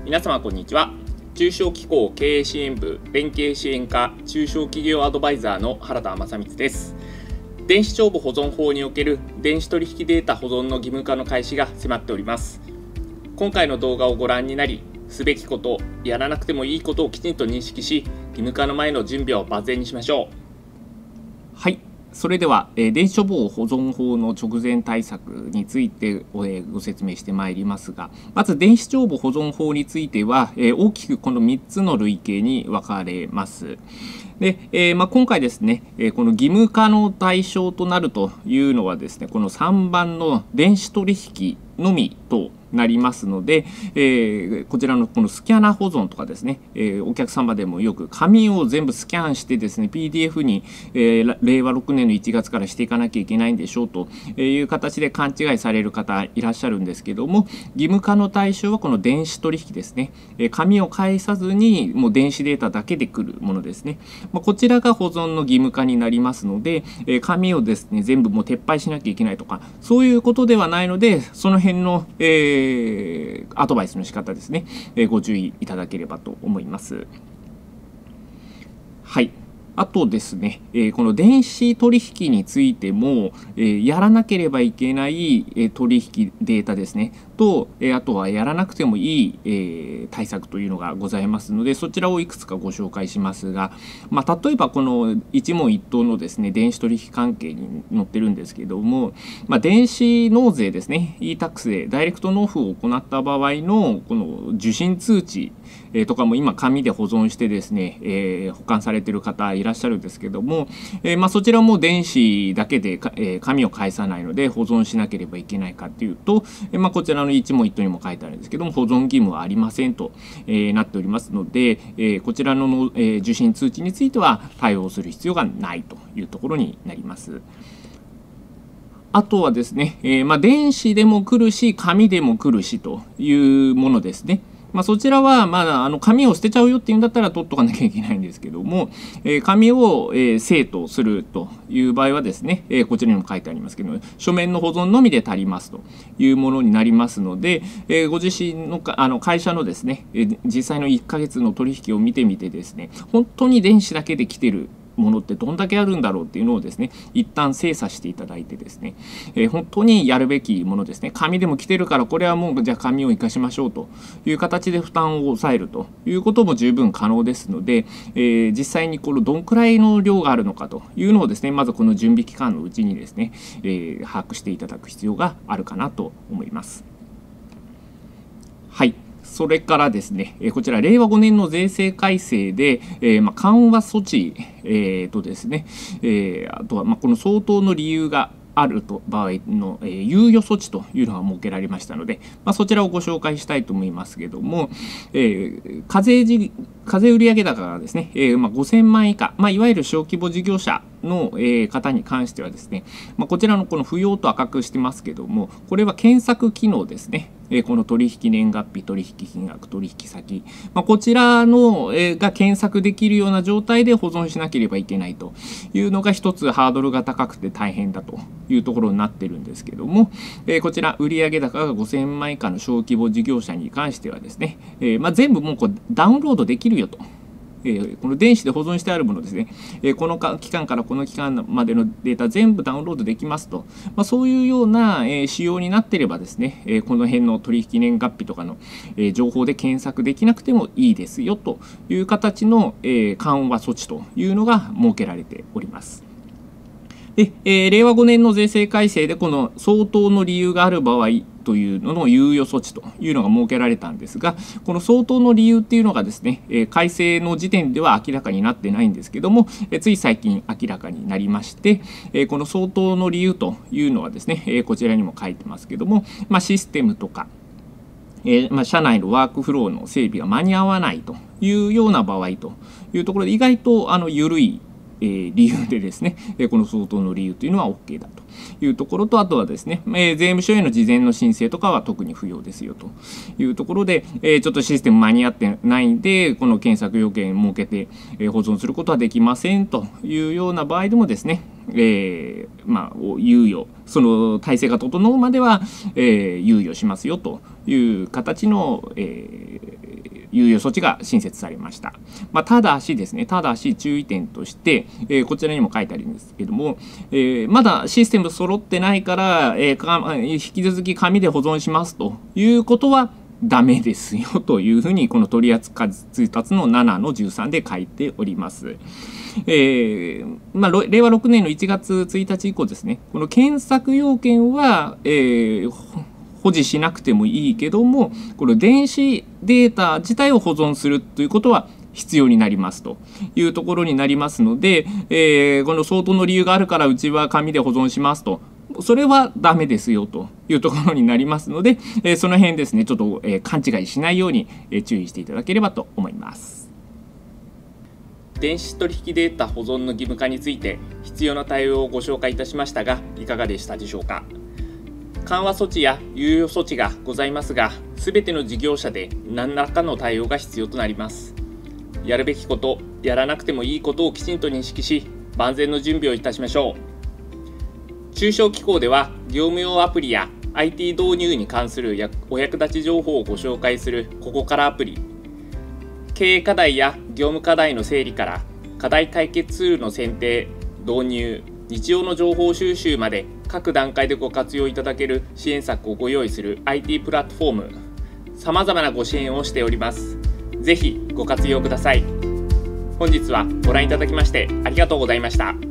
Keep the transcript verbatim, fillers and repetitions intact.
皆様こんにちは。中小機構経営支援部連携支援課中小企業アドバイザーの原田正光です。電子帳簿保存法における電子取引データ保存の義務化の開始が迫っております。今回の動画をご覧になり、すべきこと、やらなくてもいいことをきちんと認識し、義務化の前の準備を万全にしましょう。 はい、それでは、えー、電子帳簿保存法の直前対策について、えー、ご説明してまいりますが、まず電子帳簿保存法については、えー、大きくこのみっつの類型に分かれます。で、えーまあ、今回ですね、えー、この義務化の対象となるというのはですね、このさんばんの電子取引のみとなりますので、えー、こちらのこのスキャナ保存とかですね、えー、お客様でもよく紙を全部スキャンしてですね ピーディーエフ に、えー、れいわろくねんのいちがつからしていかなきゃいけないんでしょうという形で勘違いされる方いらっしゃるんですけども、義務化の対象はこの電子取引ですね。えー、紙を返さずにもう電子データだけで来るものですね。まあ、こちらが保存の義務化になりますので、えー、紙をですね全部もう撤廃しなきゃいけないとかそういうことではないので、その辺の、えーアドバイスの仕方ですね、えー、ご注意いただければと思います。はい。あとですね、えー、この電子取引についても、えー、やらなければいけない、えー、取引データですねと、えー、あとはやらなくてもいい、えー、対策というのがございますので、そちらをいくつかご紹介しますが、まあ、例えばこの一問一答のですね電子取引関係に載ってるんですけども、まあ、電子納税ですね イータックス でダイレクト納付を行った場合のこの受信通知とかも今紙で保存してですね、えー、保管されている方いらっしゃるんですけども、えーまあ、そちらも電子だけで、えー、紙を返さないので保存しなければいけないかっていうと、えーまあ、こちらの一問一答にも書いてあるんですけども保存義務はありませんと、えー、なっておりますので、えー、こちらの、えー、受信通知については対応する必要がないというところになります。あとはですね、えーまあ、電子でも来るし紙でも来るしというものですね。まあ、そちらはまだあの紙を捨てちゃうよっていうんだったら取っとかなきゃいけないんですけども、えー、紙を、えー、生とするという場合はですね、えー、こちらにも書いてありますけど書面の保存のみで足りますというものになりますので、えー、ご自身のかあの会社のですね、えー、実際のいっかげつの取引を見てみてですね、本当に電子だけで来てるものってどんだけあるんだろうっていうのをですね一旦精査していただいてですね、えー、本当にやるべきものですね、紙でも来てるからこれはもうじゃあ紙を生かしましょうという形で負担を抑えるということも十分可能ですので、えー、実際にこのどんくらいの量があるのかというのをですねまずこの準備期間のうちにですね、えー、把握していただく必要があるかなと思います。はい。それからですね、こちられいわごねんの税制改正で、えーまあ、緩和措置、えーとですねえー、あとはまあこの相当の理由があると場合の、えー、猶予措置というのが設けられましたので、まあ、そちらをご紹介したいと思いますけども、えー、課税時課税売上高がですね、えーまあ、ごせんまん以下、まあ、いわゆる小規模事業者の、えー、方に関してはですね、まあ、こちらのこの不要と赤くしてますけども、これは検索機能ですね、えー、この取引年月日、取引金額、取引先、まあ、こちらの、えー、が検索できるような状態で保存しなければいけないというのが一つハードルが高くて大変だというところになってるんですけども、えー、こちら売上高がごせんまん以下の小規模事業者に関してはですね、えーまあ、全部もうこうダウンロードできるよと。えー、この電子で保存してあるものですね、えー、この期間からこの期間までのデータ全部ダウンロードできますと、まあ、そういうような、えー、仕様になっていればですね、えー、この辺の取引年月日とかの、えー、情報で検索できなくてもいいですよという形の、えー、緩和措置というのが設けられております。で、えー、れいわごねんの税制改正でこの相当の理由がある場合というのの猶予措置というのが設けられたんですが、この相当の理由っていうのがですね、えー、改正の時点では明らかになってないんですけども、えー、つい最近明らかになりまして、えー、この相当の理由というのはですね、えー、こちらにも書いてますけども、まあ、システムとかえーまあ、社内のワークフローの整備が間に合わないというような場合というところで意外とあの緩いえー、理由でですね、えー、この相当の理由というのは OK だというところと、あとはですね、えー、税務署への事前の申請とかは特に不要ですよというところで、えー、ちょっとシステム間に合ってないんでこの検索要件設けて、えー、保存することはできませんというような場合でもですね、えー、まあ猶予、その体制が整うまでは、えー、猶予しますよという形の、えー猶予措置が新設されました。まあ、ただしですね、ただし注意点として、えー、こちらにも書いてあるんですけども、えー、まだシステム揃ってないから、えー、か引き続き紙で保存しますということはダメですよというふうにこの取扱通達のななのじゅうさんで書いております。えーまあ、れいわろくねんのいちがつついたち以降ですね、この検索要件は、えー、保持しなくてもいいけども、この電子データ自体を保存するということは必要になりますというところになりますので、えー、この相当の理由があるからうちは紙で保存しますと、それはダメですよというところになりますので、えー、その辺ですね、ちょっと、えー、勘違いしないように、えー、注意していただければと思います。 電子取引データ保存の義務化について必要な対応をご紹介いたしましたが、いかがでしたでしょうか。緩和措置や猶予措置がございますが、すべての事業者で何らかの対応が必要となります。やるべきこと、やらなくてもいいことをきちんと認識し、万全の準備をいたしましょう。中小機構では業務用アプリや アイティー 導入に関するお役立ち情報をご紹介するここからアプリ、経営課題や業務課題の整理から課題解決ツールの選定、導入、日常の情報収集まで各段階でご活用いただける支援策をご用意する アイティー プラットフォーム、さまざまなご支援をしております。ぜひご活用ください。本日はご覧いただきましてありがとうございました。